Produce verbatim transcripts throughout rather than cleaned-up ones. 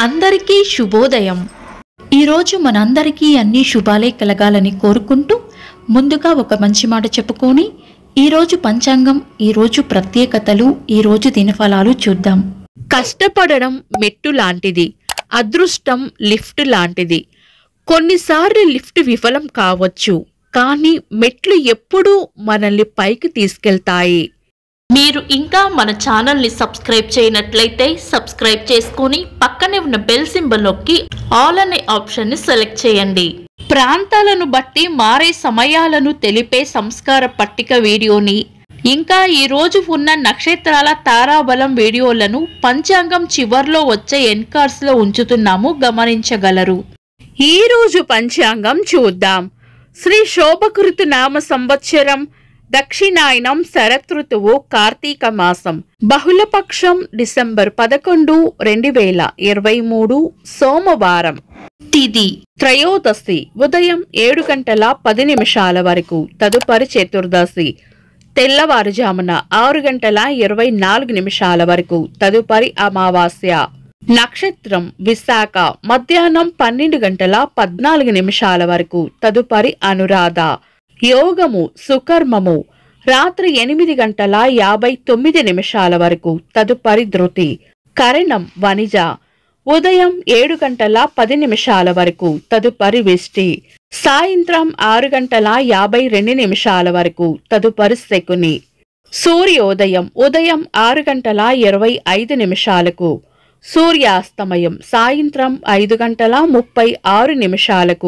అందరికీ శుభోదయం. ఈరోజు మనందరికీ అన్ని శుభాలే కలగాలని కోరుకుంటూ ముందుగా ఒక మంచి మాట చెప్పుకొని ఈరోజు పంచాంగం, ఈరోజు ప్రత్యేకతలు, ఈరోజు దినఫలాలు చూద్దాం. కష్టపడడం మెట్టు లాంటిది, అదృష్టం లిఫ్ట్ లాంటిది. కొన్నిసార్లు లిఫ్ట్ విఫలం కావచ్చు, కానీ మెట్లు ఎప్పుడూ మనల్ని పైకి తీసుకెళ్తాయి. మీరు ఇంకా మన ఛానల్ని సబ్స్క్రైబ్ చేయనట్లయితే సబ్స్క్రైబ్ చేసుకొని పక్కనే ఉన్న బెల్ సింబల్ నొక్కి ఆల్ అనే ఆప్షన్ని సెలెక్ట్ చేయండి. ప్రాంతాలను బట్టి మారే సమయాలను తెలిపే సంస్కార పట్టిక వీడియోని, ఇంకా ఈ రోజు ఉన్న నక్షత్రాల తారాబలం వీడియోలను పంచాంగం చివర్లో వచ్చే ఎన్కార్స్ లో ఉంచుతున్నాము, గమనించగలరు. ఈ రోజు పంచాంగం చూద్దాం. శ్రీ శోభకృతు నామ సంవత్సరం, దక్షిణాయనం, శరతృతువు, కార్తీక మాసం, బహుళపక్షం, డిసెంబర్ పదకొండు రెండు వేల ఇరవై మూడు, సోమవారం. తిథి త్రయోదశి, ఉదయం ఏడు గంటల పది నిమిషాల వరకు. తదుపరి చతుర్దశి తెల్లవారుజామున ఆరు గంటల ఇరవై నాలుగు నిమిషాల వరకు. తదుపరి అమావాస్య. నక్షత్రం విశాఖ, మధ్యాహ్నం పన్నెండు గంటల పద్నాలుగు నిమిషాల వరకు. తదుపరి అనురాధ. యోగము సుకర్మము, రాత్రి ఎనిమిది గంటల యాభై తొమ్మిది నిమిషాల వరకు. తదుపరి ధృతి. కరణం వనిజ, ఉదయం ఏడు గంటల పది నిమిషాల వరకు. తదుపరి విష్టి. సాయంత్రం ఆరు గంటల యాభై రెండు నిమిషాల వరకు. తదుపరి శకుని. సూర్యోదయం ఉదయం ఆరు గంటల ఇరవై ఐదు నిమిషాలకు. సూర్యాస్తమయం సాయంత్రం ఐదు గంటల ముప్పై ఆరు నిమిషాలకు.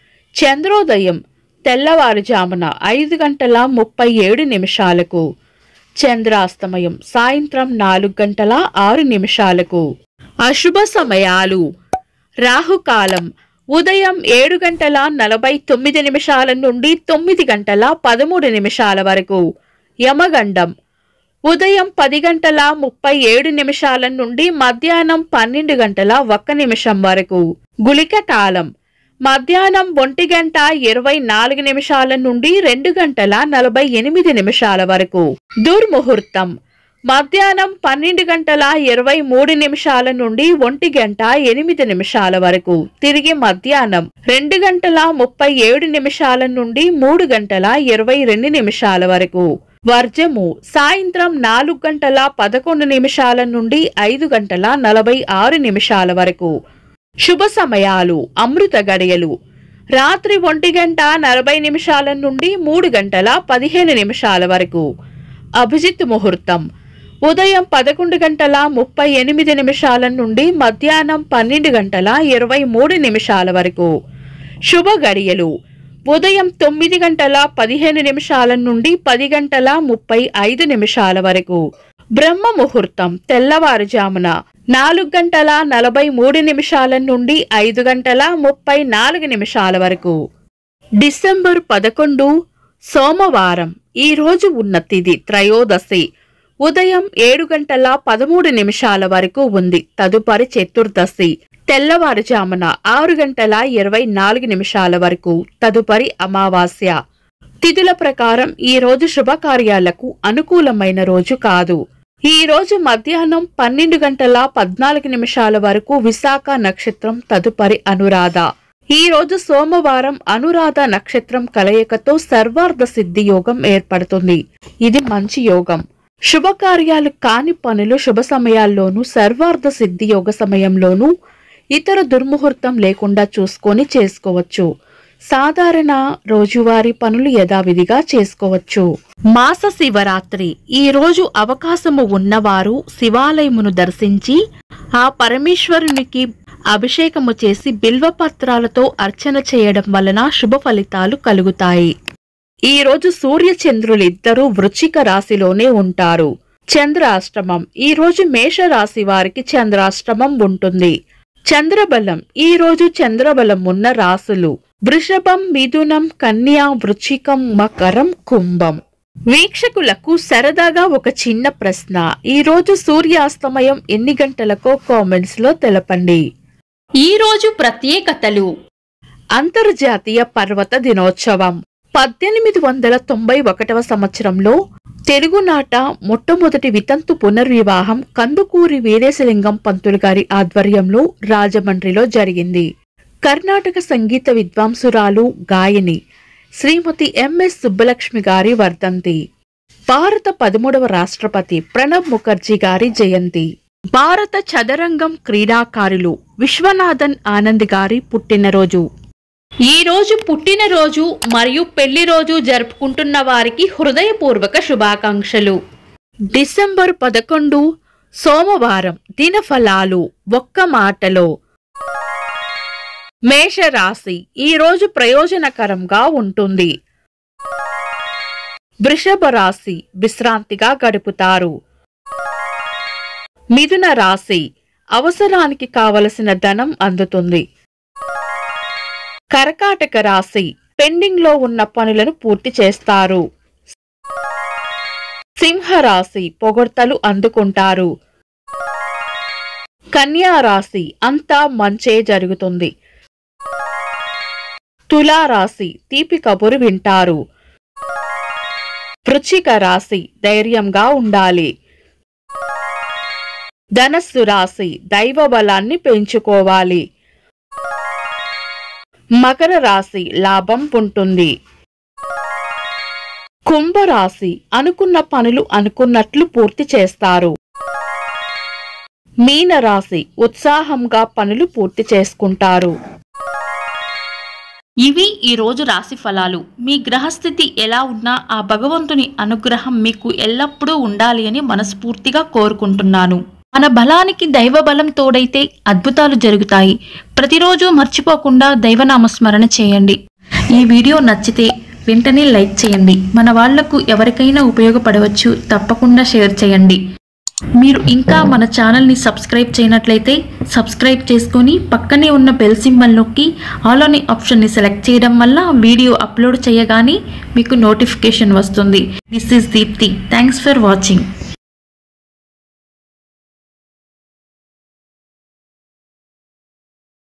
చంద్రోదయం తెల్లవారుజామున ఐదు గంటల ముప్పై ఏడు నిమిషాలకు. చంద్రాస్తమయం సాయంత్రం నాలుగు గంటల ఆరు నిమిషాలకు. అశుభ సమయాలు. రాహుకాలం ఉదయం ఏడు గంటల నలభై తొమ్మిది నిమిషాల నుండి తొమ్మిది గంటల పదమూడు నిమిషాల వరకు. యమగండం ఉదయం పది గంటల ముప్పై ఏడు నిమిషాల నుండి మధ్యాహ్నం పన్నెండు గంటల ఒక్క నిమిషం వరకు. గుళిక కాలం మధ్యాహ్నం ఒంటి గంట ఇరవై నాలుగు నిమిషాల నుండి రెండు గంటల నలభై ఎనిమిది నిమిషాల వరకు. దుర్ముహూర్తం మధ్యాహ్నం పన్నెండు గంటల ఇరవై మూడు నిమిషాల నుండి ఒంటి గంట ఎనిమిది నిమిషాల వరకు. తిరిగి మధ్యాహ్నం రెండు గంటల ముప్పై ఏడు నిమిషాల నుండి మూడు గంటల ఇరవై రెండు నిమిషాల వరకు. వర్జము సాయంత్రం నాలుగు గంటల పదకొండు నిమిషాల నుండి ఐదు గంటల నలభై ఆరు నిమిషాల వరకు. శుభ సమయాలు. అమృత గడియలు రాత్రి ఒంటి గంట నలభై నిమిషాల నుండి మూడు గంటల పదిహేను నిమిషాల వరకు. అభిజిత్ ముహూర్తం ఉదయం పదకొండు గంటల ముప్పై ఎనిమిది నిమిషాల నుండి మధ్యాహ్నం పన్నెండు గంటల ఇరవై మూడు నిమిషాల వరకు. శుభ గడియలు ఉదయం తొమ్మిది గంటల పదిహేను నిమిషాల నుండి పది గంటల ముప్పై ఐదు నిమిషాల వరకు. బ్రహ్మ ముహూర్తం తెల్లవారుజామున నాలుగు గంటల నలభై మూడు నిమిషాల నుండి ఐదు గంటల ముప్పై నాలుగు నిమిషాల వరకు. డిసెంబర్ పదకొండు, సోమవారం. ఈ రోజు ఉన్న తిథి త్రయోదశి, ఉదయం ఏడు గంటల పదమూడు నిమిషాల వరకు ఉంది. తదుపరి చతుర్దశి తెల్లవారుజామున ఆరు గంటల ఇరవై నాలుగు నిమిషాల వరకు. తదుపరి అమావాస్య. తిథుల ప్రకారం ఈ రోజు శుభకార్యాలకు అనుకూలమైన రోజు కాదు. ఈ రోజు మధ్యాహ్నం పన్నెండు గంటల పద్నాలుగు నిమిషాల వరకు విశాఖ నక్షత్రం. తదుపరి అనురాధ. ఈ రోజు సోమవారం అనురాధ నక్షత్రం కలయికతో సర్వార్థ సిద్ధి యోగం ఏర్పడుతుంది. ఇది మంచి యోగం. శుభకార్యాలు కాని పనులు శుభ సమయాల్లోనూ, సర్వార్థ సిద్ధి యోగ సమయంలోనూ ఇతర దుర్ముహూర్తం లేకుండా చూసుకొని చేసుకోవచ్చు. సాధారణ రోజువారీ పనులు యథావిధిగా చేసుకోవచ్చు. మాస శివరాత్రి. ఈ రోజు అవకాశము ఉన్నవారు శివాలయమును దర్శించి ఆ పరమేశ్వరునికి అభిషేకము చేసి బిల్వపత్రాలతో అర్చన చేయడం వలన శుభ ఫలితాలు కలుగుతాయి. ఈ రోజు సూర్య చంద్రులిద్దరూ వృశ్చిక రాశిలోనే ఉంటారు. చంద్రాష్టమం. ఈ రోజు మేషరాశి వారికి చంద్రాష్టమం ఉంటుంది. చంద్రబలం. ఈ రోజు చంద్రబలం ఉన్న రాశులు వృషభం, మిథునం, కన్యా, వృశ్చికం, మకరం, కుంభం. వీక్షకులకు సరదాగా ఒక చిన్న ప్రశ్న. ఈ రోజు సూర్యాస్తమయం ఎన్ని గంటలకో కామెంట్స్ లో తెలపండి. ఈ రోజు ప్రత్యేకతలు. అంతర్జాతీయ పర్వత దినోత్సవం. పద్దెనిమిది వందల తొంభై ఒకటవ సంవత్సరంలో తెలుగునాట మొట్టమొదటి వితంతు పునర్వివాహం కందుకూరి వీరేశలింగం పంతులు గారి ఆధ్వర్యంలో రాజమండ్రిలో జరిగింది. కర్ణాటక సంగీత విద్వాంసురాలు, గాయని శ్రీమతి ఎంఎస్ సుబ్బలక్ష్మి గారి వర్ధంతి. భారత పదమూడవ రాష్ట్రపతి ప్రణబ్ ముఖర్జీ గారి జయంతి. భారత చదరంగం క్రీడాకారులు విశ్వనాథన్ ఆనంద్ గారి పుట్టినరోజు. ఈ రోజు పుట్టినరోజు మరియు పెళ్లి రోజు జరుపుకుంటున్న వారికి హృదయపూర్వక శుభాకాంక్షలు. డిసెంబర్ పదకొండు సోమవారం. దినఫలాలు ఒక్క మాటలో. మేషరాశి ఈ రోజు ప్రయోజనకరంగా ఉంటుంది. వృషభ రాశి విశ్రాంతిగా గడుపుతారు. మిథున రాశి అవసరానికి కావలసిన ధనం అందుతుంది. కర్కాటక రాశి పెండింగ్ లో ఉన్న పనులను పూర్తి చేస్తారు. సింహరాశి పొగడ్తలు అందుకుంటారు. కన్యా రాశి అంతా మంచే జరుగుతుంది. తులారాశి తీపి కబురు వింటారు. వృశ్చిక రాశి ధైర్యంగా ఉండాలి. ధనస్సు రాశి దైవ బలాన్ని పెంచుకోవాలి. మకర రాశి లాభం ఉంటుంది. కుంభరాశి అనుకున్న పనులు అనుకున్నట్లు పూర్తి చేస్తారు. మీనరాశి ఉత్సాహంగా పనులు పూర్తి చేసుకుంటారు. ఇవి ఈ రోజు రాశి ఫలాలు. మీ గ్రహస్థితి ఎలా ఉన్నా ఆ భగవంతుని అనుగ్రహం మీకు ఎల్లప్పుడూ ఉండాలి అని మనస్ఫూర్తిగా కోరుకుంటున్నాను. మన బలానికి దైవ బలం తోడైతే అద్భుతాలు జరుగుతాయి. ప్రతిరోజు మర్చిపోకుండా దైవనామస్మరణ చేయండి. ఈ వీడియో నచ్చితే వెంటనే లైక్ చేయండి. మన వాళ్లకు ఎవరికైనా ఉపయోగపడవచ్చు. తప్పకుండా షేర్ చేయండి. మీరు ఇంకా మన ఛానల్ని సబ్స్క్రైబ్ చేయనట్లయితే సబ్స్క్రైబ్ చేసుకొని పక్కనే ఉన్న బెల్ సింబల్ నొక్కి ఆల్ అనే ఆప్షన్ని సెలెక్ట్ చేయడం వల్ల వీడియో అప్లోడ్ చేయగానే మీకు నోటిఫికేషన్ వస్తుంది. This is Deepthi. Thanks for watching.